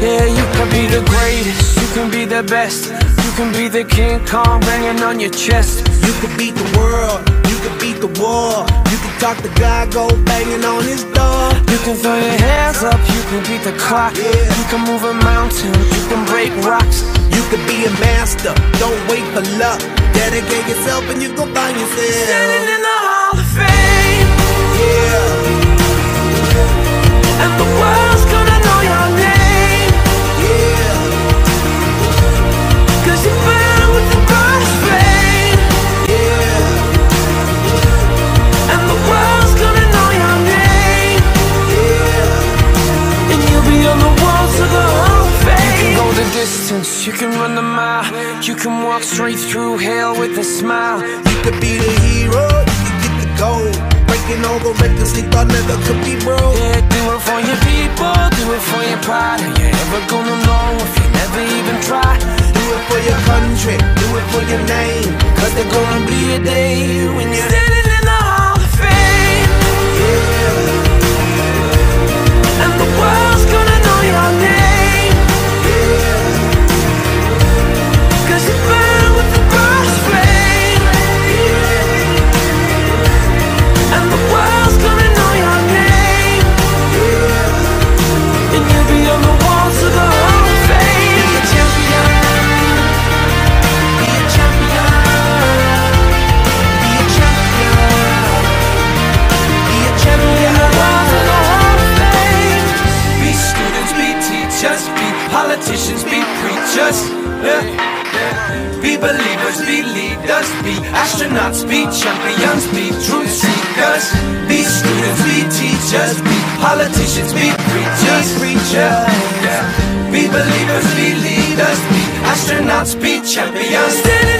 Yeah, you can be the greatest, you can be the best, you can be the King Kong banging on your chest. You can beat the world, you can beat the war. You can talk to God, go banging on his door. You can throw your hands up, you can beat the clock. You can move a mountain, you can break rocks. You can be a master, don't wait for luck. Dedicate yourself and you gon' find yourself standing in the Hall of Fame. Yeah. And the world's gonna know your name. Yeah. Cause you burn with the brightest flame. Yeah. And the world's gonna know your name. Yeah. And you'll be on the walls of the Hall of Fame. You can go the distance, you can run the mile. You can walk straight through hell with a smile. You could be the hero, you can get the gold. Breaking all the records they thought never could be broke. Yeah, do it for your people, do it for your pride. Are you ever gonna know if you never even try? Do it for your country, do it for your name. Cause there's gonna be a day when you're standing in the Hall of Fame. Yeah. And the world's gonna know your name. Yeah. Cause you burn with the brightest flame. Yeah. And the world's gonna know your name. Yeah. And you'll be on the walls of the Hall of Fame. Be a champion. Be a champion. Be a champion. Be a champion. Walls of the Hall of Fame. Be students, be teachers, be politicians, be preachers. Be believers, be leaders, be astronauts, be champions, be truth seekers. Be students, be teachers, be politicians, be preachers. Be believers, be leaders, be astronauts, be champions.